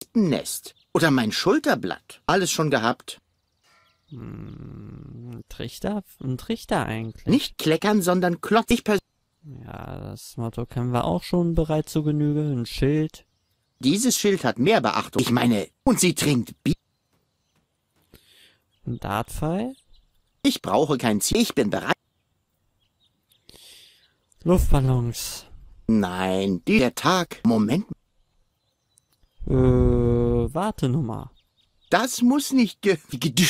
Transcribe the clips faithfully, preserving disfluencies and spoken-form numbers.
Nest. Oder mein Schulterblatt. Alles schon gehabt. Hm, ein Trichter? Ein Trichter eigentlich. Nicht kleckern, sondern klotzen. Ich persönlich. Ja, das Motto kennen wir auch schon bereits zu Genüge. Ein Schild. Dieses Schild hat mehr Beachtung. Ich meine, und sie trinkt Bier. Ein Dartpfeil. Ich brauche kein Ziel. Ich bin bereit. Luftballons. Nein, der Tag. Moment. Äh, Wartenummer. Das muss nicht ge... ge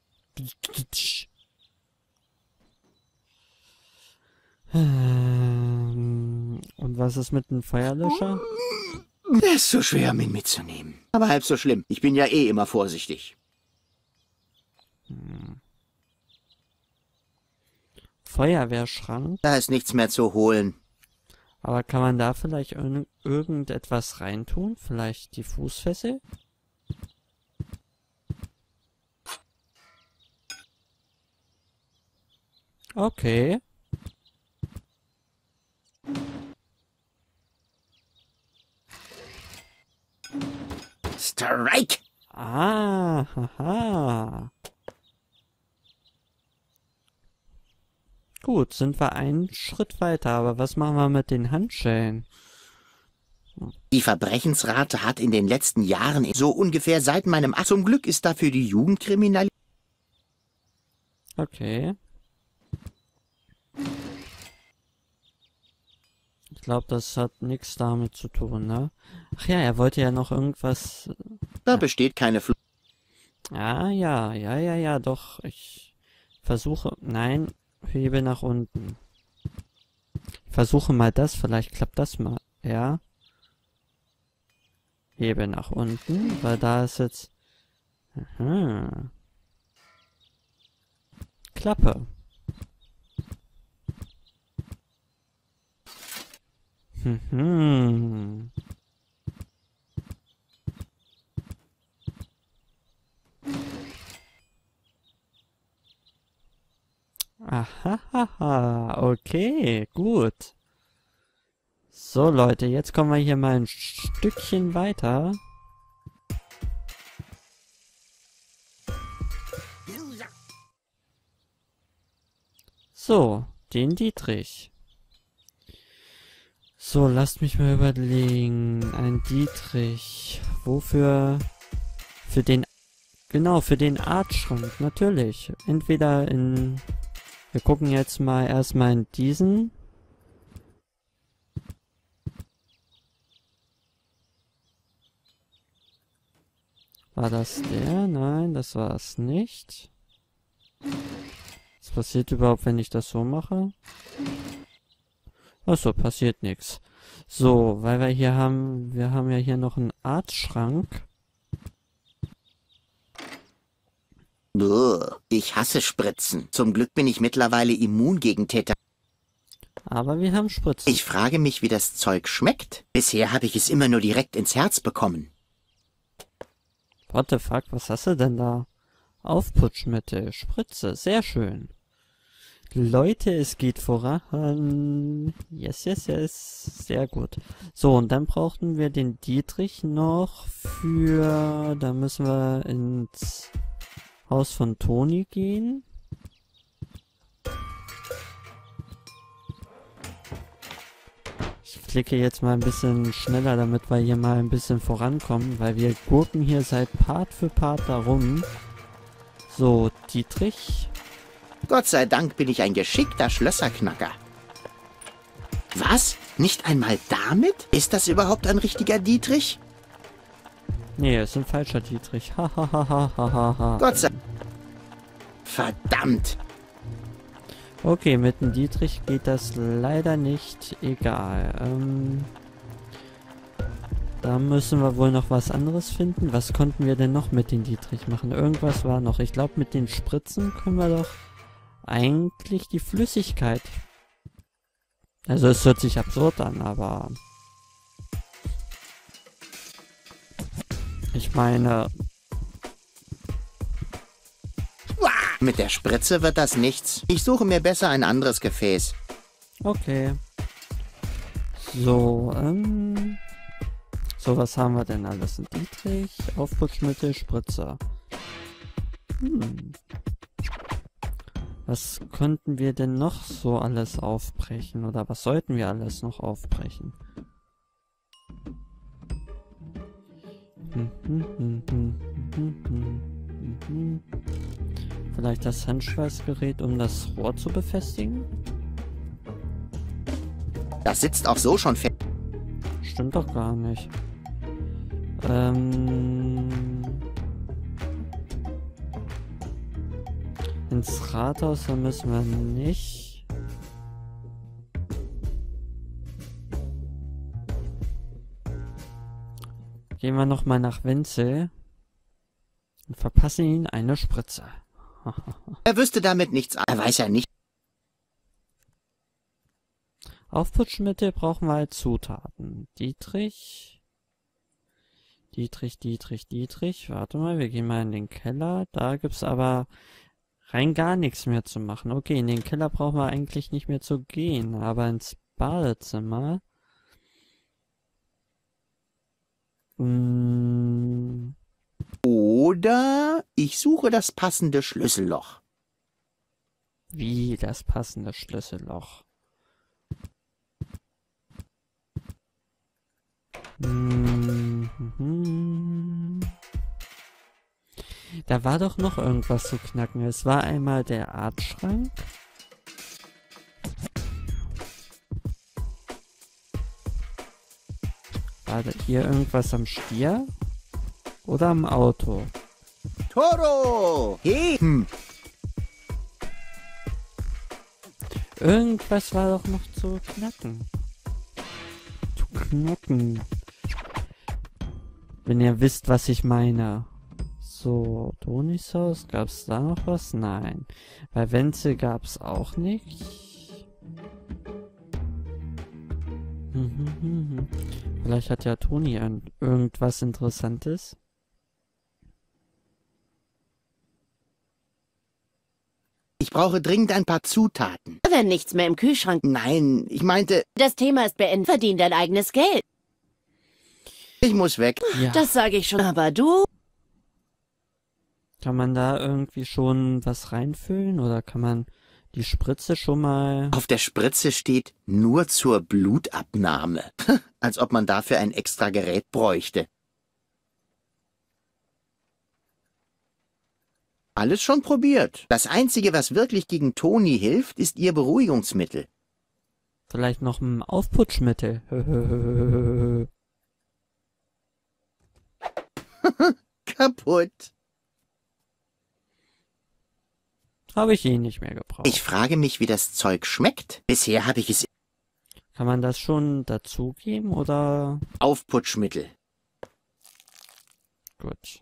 Ähm, und was ist mit dem Feuerlöscher? Der ist so schwer, um ihn mitzunehmen. Aber halb so schlimm. Ich bin ja eh immer vorsichtig. Hm. Feuerwehrschrank. Da ist nichts mehr zu holen. Aber kann man da vielleicht irg irgendetwas reintun? Vielleicht die Fußfessel? Okay. Strike! Ah, haha. Gut, sind wir einen Schritt weiter, aber was machen wir mit den Handschellen? Die Verbrechensrate hat in den letzten Jahren so ungefähr seit meinem... Ach, zum Glück ist dafür die Jugendkriminalität... Okay. Ich glaube, das hat nichts damit zu tun, ne? Ach ja, er wollte ja noch irgendwas... Da besteht keine Fl... Ah, ja, ja, ja, ja, doch. Ich versuche... Nein, hebe nach unten. Ich versuche mal das, vielleicht klappt das mal. Ja. Hebe nach unten, weil da ist jetzt... Aha. Klappe. Mhm. Ahahaha, okay, gut. So Leute, jetzt kommen wir hier mal ein Stückchen weiter. So, den Dietrich. So, lasst mich mal überlegen. Ein Dietrich. Wofür? Für den... Genau, für den Artschrank, natürlich. Entweder in... Wir gucken jetzt mal erstmal in diesen. War das der? Nein, das war es nicht. Was passiert überhaupt, wenn ich das so mache? Achso, passiert nichts. So, weil wir hier haben, wir haben ja hier noch einen Arztschrank. Buh, ich hasse Spritzen. Zum Glück bin ich mittlerweile immun gegen Tetanus. Aber wir haben Spritzen. Ich frage mich, wie das Zeug schmeckt. Bisher habe ich es immer nur direkt ins Herz bekommen. What the fuck, was hast du denn da? Aufputschmittel, Spritze, sehr schön. Leute, es geht voran. Yes, yes, yes. Sehr gut. So, und dann brauchten wir den Dietrich noch für... Da müssen wir ins Haus von Toni gehen. Ich klicke jetzt mal ein bisschen schneller, damit wir hier mal ein bisschen vorankommen, weil wir gurken hier seit Part für Part darum. So, Dietrich... Gott sei Dank bin ich ein geschickter Schlösserknacker. Was? Nicht einmal damit? Ist das überhaupt ein richtiger Dietrich? Nee, ist ein falscher Dietrich. Hahaha. Gott sei... Verdammt! Okay, mit dem Dietrich geht das leider nicht. Egal. Ähm, da müssen wir wohl noch was anderes finden. Was konnten wir denn noch mit dem Dietrich machen? Irgendwas war noch. Ich glaube, mit den Spritzen können wir doch eigentlich die Flüssigkeit. Also es hört sich absurd an, aber... Ich meine... Mit der Spritze wird das nichts. Ich suche mir besser ein anderes Gefäß. Okay. So, ähm... So, was haben wir denn alles? Ein Dietrich, Aufputschmittel, Spritzer. Hm. Was könnten wir denn noch so alles aufbrechen? Oder was sollten wir alles noch aufbrechen? Hm, hm, hm, hm, hm, hm, hm. Vielleicht das Handschweißgerät, um das Rohr zu befestigen? Das sitzt auch so schon fest. Stimmt doch gar nicht. Ähm... Ins Rathaus, da müssen wir nicht. Gehen wir nochmal nach Wenzel und verpassen ihn eine Spritze. Er wüsste damit nichts. Er weiß ja nicht. Aufputschmittel brauchen wir als Zutaten. Dietrich. Dietrich, Dietrich, Dietrich. Warte mal, wir gehen mal in den Keller. Da gibt's aber rein gar nichts mehr zu machen. Okay, in den Keller brauchen wir eigentlich nicht mehr zu gehen. Aber ins Badezimmer. Hm. Oder ich suche das passende Schlüsselloch. Wie das passende Schlüsselloch. Mhm. Da war doch noch irgendwas zu knacken. Es war einmal der Artschrank. War da hier irgendwas am Stier? Oder am Auto? Toro! Hey! Hm. Irgendwas war doch noch zu knacken. Zu knacken. Wenn ihr wisst, was ich meine. So, Tonis Haus, gab's da noch was? Nein. Bei Wenzel gab's auch nicht. Mhm, Vielleicht hat ja Toni irgendwas Interessantes. Ich brauche dringend ein paar Zutaten. Wenn nichts mehr im Kühlschrank. Nein, ich meinte, Das Thema ist beendet. Verdien dein eigenes Geld. ich muss weg. Ja. Das sage ich schon. Aber du? Kann man da irgendwie schon was reinfüllen oder kann man die Spritze schon mal... Auf der Spritze steht nur zur Blutabnahme. Als ob man dafür ein extra Gerät bräuchte. Alles schon probiert. Das Einzige, was wirklich gegen Toni hilft, ist ihr Beruhigungsmittel. Vielleicht noch ein Aufputschmittel. Kaputt. Habe ich eh nicht mehr gebraucht. Ich frage mich, wie das Zeug schmeckt. Bisher habe ich es Kann man das schon dazugeben oder... Aufputschmittel. Gut.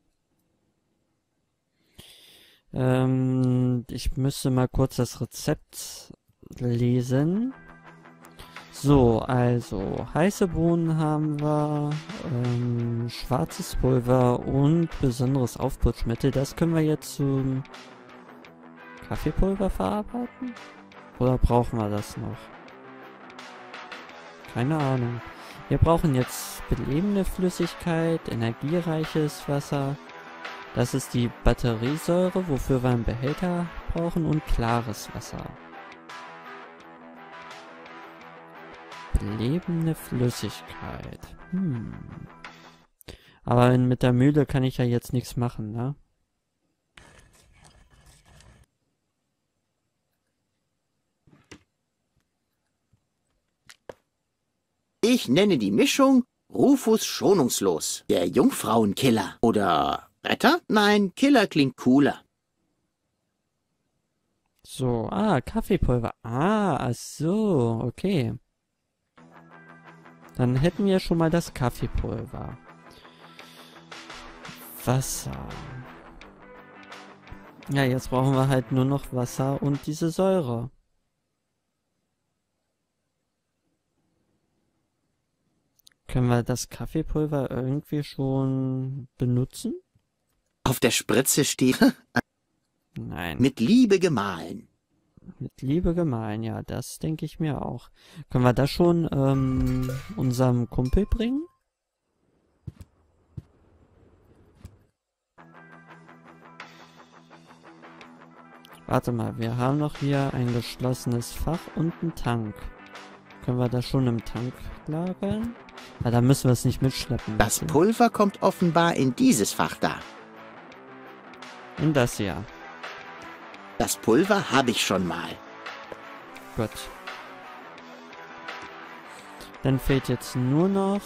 Ähm, ich müsste mal kurz das Rezept lesen. So, also, heiße Bohnen haben wir, ähm, schwarzes Pulver und besonderes Aufputschmittel. Das können wir jetzt zum Kaffeepulver verarbeiten? Oder brauchen wir das noch? Keine Ahnung. Wir brauchen jetzt belebende Flüssigkeit, energiereiches Wasser. Das ist die Batteriesäure, wofür wir einen Behälter brauchen, und klares Wasser. Belebende Flüssigkeit. Hm. Aber mit der Mühle kann ich ja jetzt nichts machen, ne? Ich nenne die Mischung Rufus schonungslos, der Jungfrauenkiller. Oder Retter? Nein, Killer klingt cooler. So, ah, Kaffeepulver. Ah, ach so, okay. Dann hätten wir schon mal das Kaffeepulver. Wasser. Ja, jetzt brauchen wir halt nur noch Wasser und diese Säure. Können wir das Kaffeepulver irgendwie schon benutzen? Auf der Spritze steht Nein. mit Liebe gemahlen. Mit Liebe gemahlen, ja, das denke ich mir auch. Können wir das schon ähm, unserem Kumpel bringen? Warte mal, wir haben noch hier ein geschlossenes Fach und einen Tank. Können wir das schon im Tank lagern? Ah, da müssen wir es nicht mitschleppen. Das Pulver kommt offenbar in dieses Fach da. In das hier. Das Pulver habe ich schon mal. Gut. Dann fehlt jetzt nur noch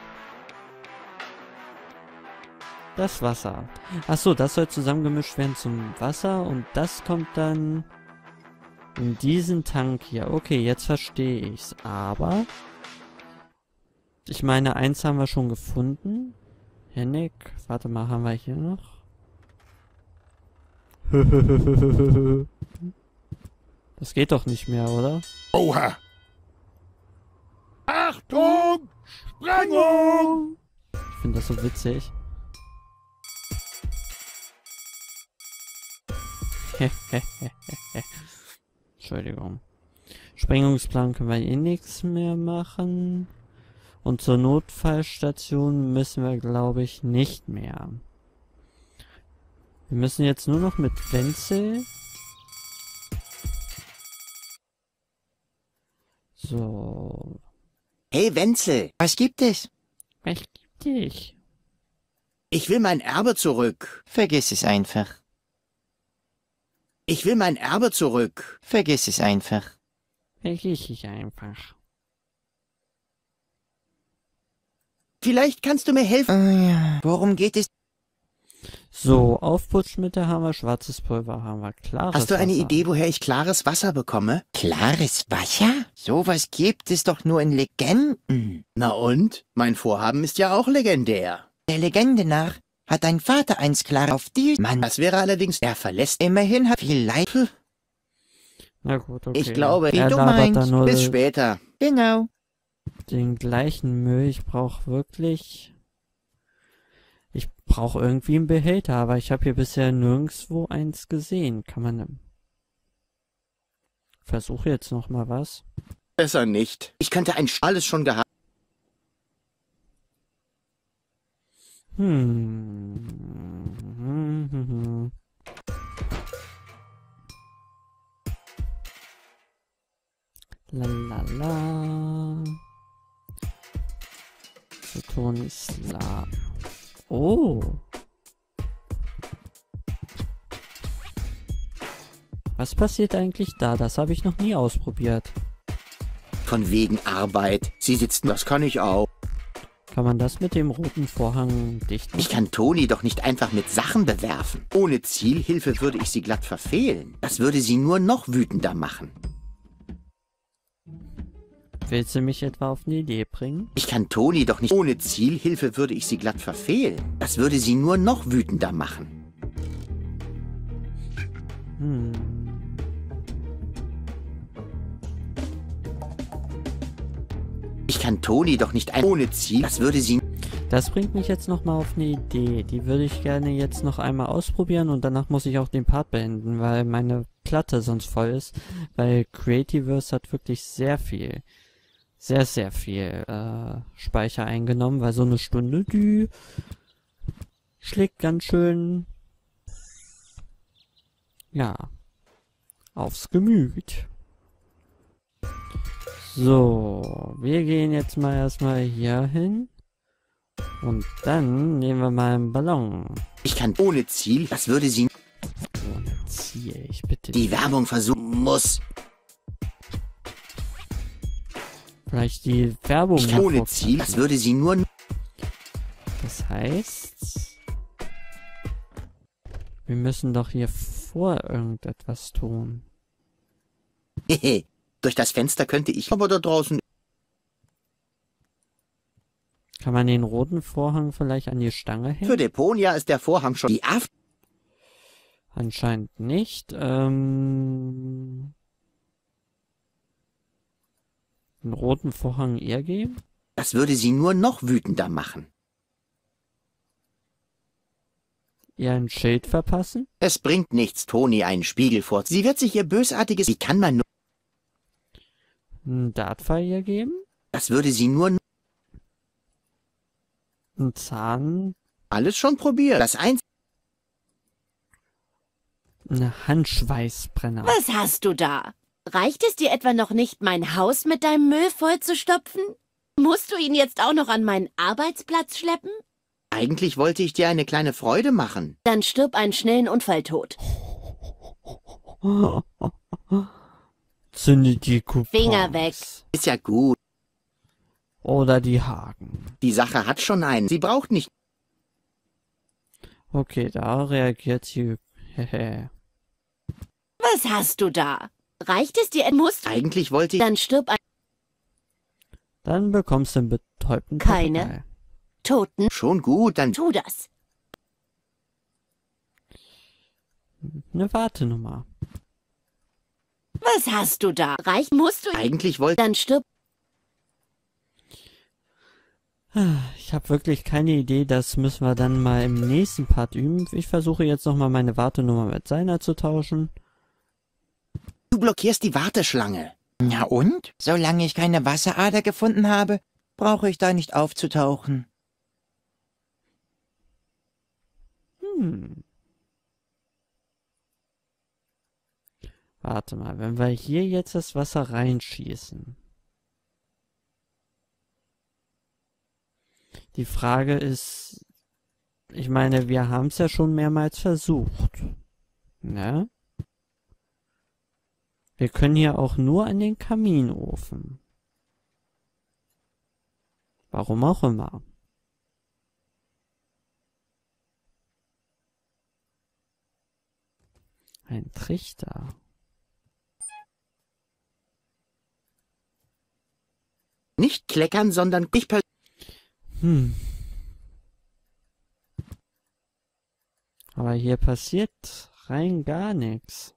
das Wasser. Achso, das soll zusammengemischt werden zum Wasser und das kommt dann in diesen Tank hier. Okay, jetzt verstehe ich's. Aber ich meine, eins haben wir schon gefunden. Hennig, warte mal, haben wir hier noch? Das geht doch nicht mehr, oder? Oha! Achtung! Sprengung! Ich finde das so witzig. Entschuldigung. Sprengungsplan können wir eh nichts mehr machen. Und zur Notfallstation müssen wir, glaube ich, nicht mehr. Wir müssen jetzt nur noch mit Wenzel. So. Hey Wenzel, was gibt es? Was gibt dich? Ich will mein Erbe zurück. Vergiss es einfach. Ich will mein Erbe zurück. Vergiss es einfach. Vergiss ich einfach. Vielleicht kannst du mir helfen. Oh ja. Worum geht es? So, Aufputschmittel haben wir, schwarzes Pulver haben wir, klares Hast du eine Wasser. Idee, woher ich klares Wasser bekomme? Klares Wasser? Sowas gibt es doch nur in Legenden. Na und? Mein Vorhaben ist ja auch legendär. Der Legende nach hat dein Vater einst klar auf die... Mann, Das wäre allerdings, er verlässt. immerhin hat viel Leid. Na gut, okay. Ich glaube, wie er du labert meinst. da nur Bis später. Genau. den gleichen Müll. Ich brauche wirklich... Ich brauche irgendwie einen Behälter, aber ich habe hier bisher nirgendwo eins gesehen. Kann man... Versuche jetzt noch mal was. Besser nicht. Ich könnte ein Sch- alles schon gehabt. Hm. La la la. So, Tony Sla. Oh. Was passiert eigentlich da? Das habe ich noch nie ausprobiert. Von wegen Arbeit. Sie sitzen, das kann ich auch. Kann man das mit dem roten Vorhang dicht machen? Ich kann Toni doch nicht einfach mit Sachen bewerfen. Ohne Zielhilfe würde ich sie glatt verfehlen. Das würde sie nur noch wütender machen. Willst du mich etwa auf eine Idee bringen? Ich kann Toni doch nicht... Ohne Zielhilfe würde ich sie glatt verfehlen. Das würde sie nur noch wütender machen. Hm. Ich kann Toni doch nicht ein... Ohne Ziel... Das würde sie... Das bringt mich jetzt noch mal auf eine Idee. Die würde ich gerne jetzt noch einmal ausprobieren und danach muss ich auch den Part beenden, weil meine Platte sonst voll ist. Weil Creativerse hat wirklich sehr viel, sehr, sehr viel äh, Speicher eingenommen, weil so eine Stunde, die schlägt ganz schön, ja, aufs Gemüt. So, wir gehen jetzt mal erstmal hier hin. Und dann nehmen wir mal einen Ballon. Ich kann... Ohne Ziel... Das würde sie... Ohne Ziel, ich bitte Die dich. Werbung versuchen muss. Vielleicht die Werbung Ich kann... Ohne hervorkratzen. Ziel... Das würde sie nur... Das heißt... Wir müssen doch hier vor irgendetwas tun. Hehe. Durch das Fenster könnte ich... Aber da draußen... Kann man den roten Vorhang vielleicht an die Stange hängen? Für Deponia ist der Vorhang schon... Die Aft... Anscheinend nicht. Ähm... einen roten Vorhang eher geben? Das würde sie nur noch wütender machen. Ihr ein Schild verpassen? Es bringt nichts, Toni einen Spiegel vor. Sie wird sich ihr bösartiges... Wie kann man nur... Einen Dartpfeil ihr geben? Das würde sie nur... Einen Zahn? Alles schon probiert. Das eins... Eine Handschweißbrenner. Was hast du da? Reicht es dir etwa noch nicht, mein Haus mit deinem Müll vollzustopfen? Musst du ihn jetzt auch noch an meinen Arbeitsplatz schleppen? Eigentlich wollte ich dir eine kleine Freude machen. Dann stirb einen schnellen Unfalltod. Zünde die Coupons. Finger weg. Ist ja gut. Oder die Haken. Die Sache hat schon einen. Sie braucht nicht... Okay, da reagiert sie. Hehe. Was hast du da? Reicht es dir? Musst du... Eigentlich wollte ich... Dann stirb ein Dann bekommst du einen betäubten Keine. Papagei. Toten. Schon gut, dann... Tu das. Eine Wartenummer. Was hast du da? Reicht musst du... Eigentlich wollte... Dann stirb... Ich habe wirklich keine Idee, das müssen wir dann mal im nächsten Part üben. Ich versuche jetzt nochmal meine Wartenummer mit seiner zu tauschen. Du blockierst die Warteschlange. Na und? Solange ich keine Wasserader gefunden habe, brauche ich da nicht aufzutauchen. Hm. Warte mal, wenn wir hier jetzt das Wasser reinschießen. Die Frage ist, ich meine, wir haben es ja schon mehrmals versucht. Ne? Wir können hier auch nur an den Kaminofen. Warum auch immer. Ein Trichter. Nicht kleckern, sondern dich per... Hm. Aber hier passiert rein gar nichts.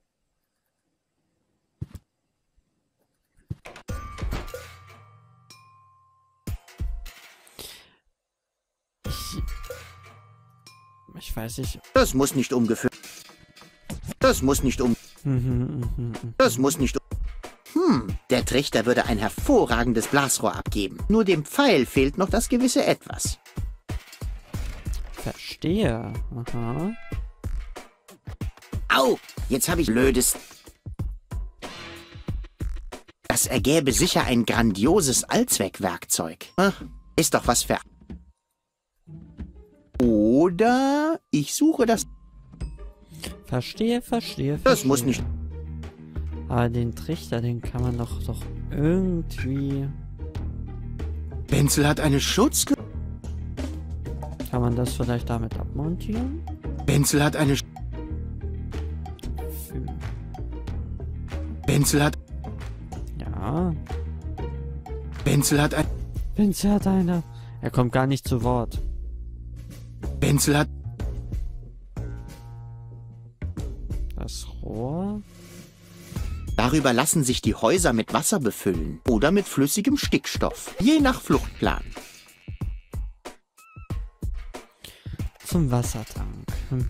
Ich, ich weiß nicht. Das muss nicht umgeführt. Das muss nicht um... Mhm, mhm, mhm. Das muss nicht um... Hm, der Trichter würde ein hervorragendes Blasrohr abgeben. Nur dem Pfeil fehlt noch das gewisse Etwas. Verstehe. Aha. Au! Jetzt habe ich blödes... Das ergäbe sicher ein grandioses Allzweckwerkzeug. Ach, ist doch was für... Oder ich suche das... Verstehe, verstehe, verstehe. Das muss nicht... Aber den Trichter, den kann man doch doch irgendwie... Wenzel hat eine Schutz... Kann man das vielleicht damit abmontieren? Wenzel hat eine... Hm. Wenzel hat... Ja. Wenzel hat ein... Vince hat eine. Er kommt gar nicht zu Wort. Wenzel hat... Das Rohr? Darüber lassen sich die Häuser mit Wasser befüllen oder mit flüssigem Stickstoff, je nach Fluchtplan. Zum Wassertank.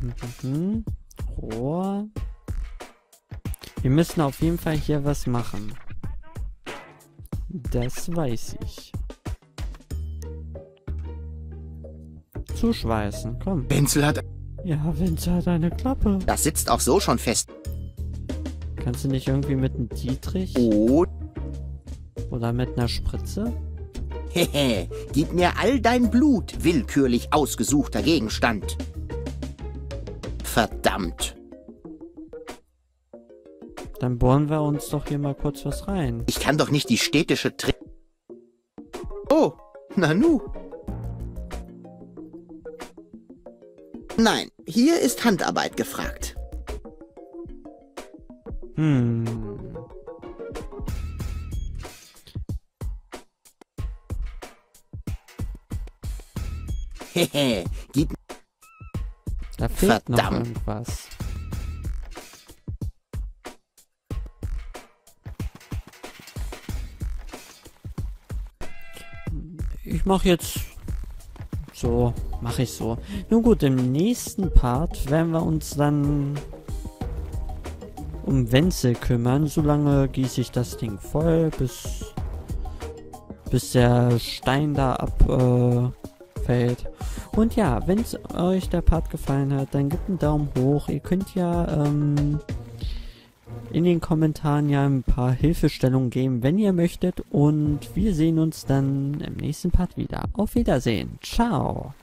Rohr. Wir müssen auf jeden Fall hier was machen. Das weiß ich. Zuschweißen, komm. Wenzel hat... Ja, Vince hat eine Klappe. Das sitzt auch so schon fest. Kannst du nicht irgendwie mit einem Dietrich Oh, oder mit einer Spritze? hehe, gib mir all dein Blut, willkürlich ausgesuchter Gegenstand. Verdammt. Dann bohren wir uns doch hier mal kurz was rein. Ich kann doch nicht die städtische Tri... Oh, Nanu. Nein, hier ist Handarbeit gefragt. Hm. Hehe, gib... Da fehlt noch Verdammt. irgendwas. Ich mach jetzt so, mache ich so. Nun gut, im nächsten Part werden wir uns dann um Wenzel kümmern. Solange gieße ich das Ding voll, bis bis der Stein da ab äh, gefällt. Und ja, wenn es euch der Part gefallen hat, dann gebt einen Daumen hoch. Ihr könnt ja ähm, in den Kommentaren ja ein paar Hilfestellungen geben, wenn ihr möchtet. Und wir sehen uns dann im nächsten Part wieder. Auf Wiedersehen. Ciao.